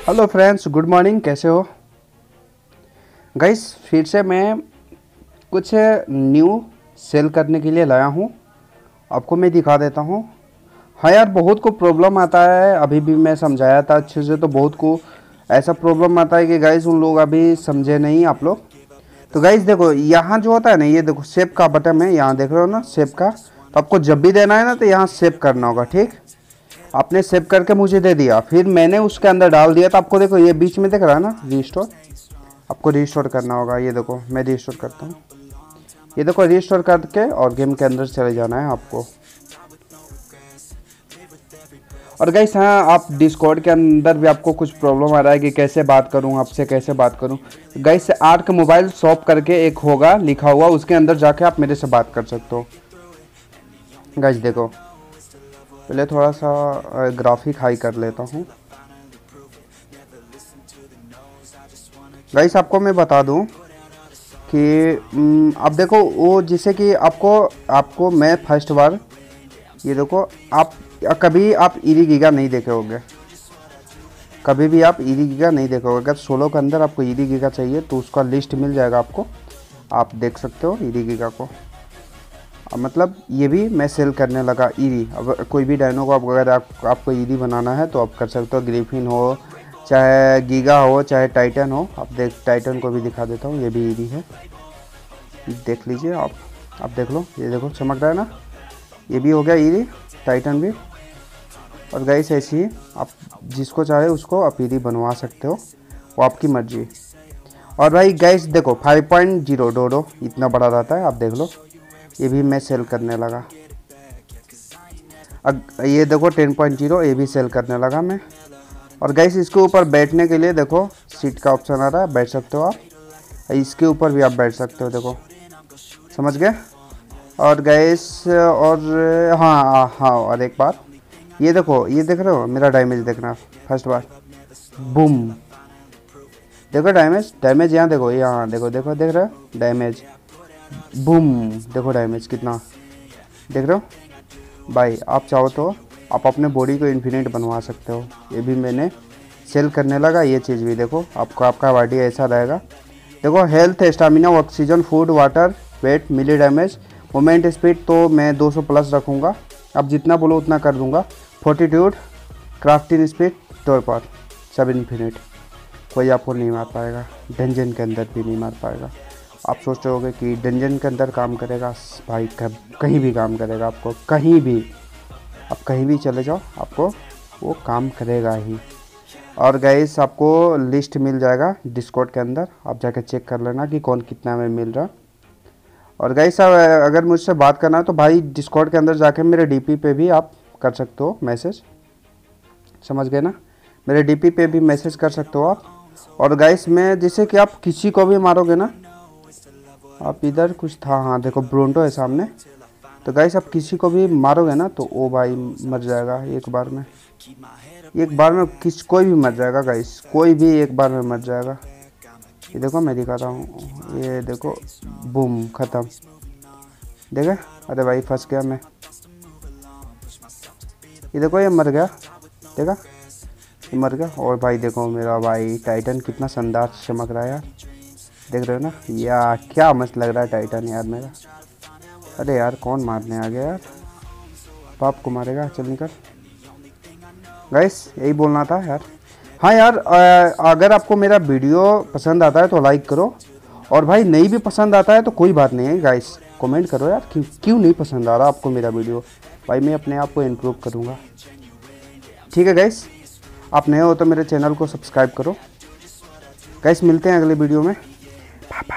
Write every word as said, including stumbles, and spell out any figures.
Hello friends, good morning. कैसे हो guys? फिर से मैं कुछ न्यू सेल करने के लिए लाया हूँ, आपको मैं दिखा देता हूँ। हाँ यार, बहुत को प्रॉब्लम आता है। अभी भी मैं समझाया था अच्छे से, तो बहुत को ऐसा प्रॉब्लम आता है कि गाइस उन लोग अभी समझे नहीं आप लोग। तो गाइस देखो, यहाँ जो होता है ना, ये देखो सेव का बटन है, यहाँ देख रहे हो ना सेव का। तो आपको जब भी देना है ना, तो यहाँ सेव करना होगा। ठीक, आपने सेव करके मुझे दे दिया, फिर मैंने उसके अंदर डाल दिया। तो आपको देखो ये बीच में दिख रहा है ना रीस्टोर, आपको रीस्टोर करना होगा। ये देखो मैं रीस्टोर करता हूँ, ये देखो रीस्टोर करके और गेम के अंदर चले जाना है आपको। और गाइस हाँ, आप डिस्कॉर्ड के अंदर भी आपको कुछ प्रॉब्लम आ रहा है कि कैसे बात करूँ आपसे, कैसे बात करूँ। गाइस आर्क मोबाइल शॉप करके एक होगा लिखा हुआ, उसके अंदर जाके आप मेरे से बात कर सकते हो। गाइस देखो, पहले थोड़ा सा ग्राफिक हाई कर लेता हूँ। गाइस आपको मैं बता दूं कि अब देखो वो जैसे कि आपको आपको मैं फर्स्ट बार, ये देखो आप कभी आप ईरी गीगा नहीं देखे होंगे, कभी भी आप ईरी गीगा नहीं देखे होगे। अगर सोलो के अंदर आपको ईरी गीगा चाहिए तो उसका लिस्ट मिल जाएगा आपको, आप देख सकते हो ईरी गीगा को। अब मतलब ये भी मैं सेल करने लगा ईरी। अब कोई भी डायनो को आप अगर आप, आपको ईरी बनाना है तो आप कर सकते हो। ग्रिफिन हो, चाहे गीगा हो, चाहे टाइटन हो। आप देख, टाइटन को भी दिखा देता हूँ, ये भी ईरी है, देख लीजिए आप आप देख लो, ये देखो चमक रहा है ना, ये भी हो गया ईरी, टाइटन भी। और गाइस ऐसी ही आप जिसको चाहे उसको आप ईरी बनवा सकते हो, वो आपकी मर्जी। और भाई गाइस देखो फाइव पॉइंट ज़ीरो डोडो इतना बड़ा रहता है, आप देख लो, ये भी मैं सेल करने लगा। अब ये देखो टेन पॉइंट ज़ीरो, ये भी सेल करने लगा मैं। और गाइस इसके ऊपर बैठने के लिए देखो सीट का ऑप्शन आ रहा है, बैठ सकते हो आप। इसके ऊपर भी आप बैठ सकते हो, देखो समझ गए। और गाइस और हाँ हाँ और एक बात, ये देखो, ये देख रहे हो मेरा डैमेज, देखना फर्स्ट बार, बूम, देखो डैमेज, डैमेज यहाँ देखो, यहाँ देखो, देखो देख रहे हो डैमेज, बूम, देखो डैमेज कितना, देख रहे हो भाई। आप चाहो तो आप अपने बॉडी को इन्फिनिट बनवा सकते हो, ये भी मैंने सेल करने लगा। ये चीज़ भी देखो, आपको आपका बॉडी ऐसा रहेगा। देखो health, stamina, oxygen, food, water, weight, मिली डैमेज, मोमेंट स्पीड तो मैं दो सौ प्लस रखूँगा, आप जितना बोलो उतना कर दूँगा। फोर्टीट्यूड, क्राफ्टिंग स्पीड, टोर पर सब इन्फिनिट, कोई आपको नहीं मार पाएगा, डंजन के अंदर भी नहीं मार पाएगा। आप सोच रहे होगे कि डंजन के अंदर काम करेगा भाई, कहीं भी काम करेगा, आपको कहीं भी, आप कहीं भी चले जाओ आपको वो काम करेगा ही। और गाइस आपको लिस्ट मिल जाएगा डिस्कॉर्ड के अंदर, आप जाकर चेक कर लेना कि कौन कितना में मिल रहा। और गाइस अगर मुझसे बात करना है तो भाई डिस्कॉर्ड के अंदर जाके मेरे डीपी पे भी आप कर सकते हो मैसेज, समझ गए ना, मेरे डीपी पे भी मैसेज कर सकते हो आप। और गाइस मैं जैसे कि आप किसी को भी मारोगे ना, आप इधर कुछ था, हाँ देखो ब्रोंटो है सामने, तो गाइस आप किसी को भी मारोगे ना तो वो भाई मर जाएगा एक बार में, एक बार में किस कोई भी मर जाएगा गाइस, कोई भी एक बार में मर जाएगा। ये देखो मैं दिखाता हूँ, ये देखो बूम, ख़त्म, देखा, अरे भाई फंस गया मैं, ये देखो ये मर गया, देखा ये मर गया। और भाई देखो मेरा भाई टाइटन कितना शानदार चमक रहा है यार, देख रहे हो ना, यार क्या मस्त लग रहा है टाइटन यार मेरा। अरे यार कौन मारने आ गया यार, बाप को मारेगा, चल निकल। गाइस यही बोलना था यार। हाँ यार, अगर आपको मेरा वीडियो पसंद आता है तो लाइक करो, और भाई नहीं भी पसंद आता है तो कोई बात नहीं है गाइस, कमेंट करो यार क्यों क्यों नहीं पसंद आ रहा आपको मेरा वीडियो, भाई मैं अपने आप को इम्प्रूव करूँगा। ठीक है गाइस, आप नए हो तो मेरे चैनल को सब्सक्राइब करो। गाइस मिलते हैं अगले वीडियो में, बाय बाय।